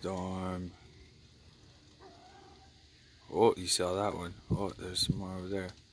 storm. Oh, you saw that one. Oh, there's some more over there.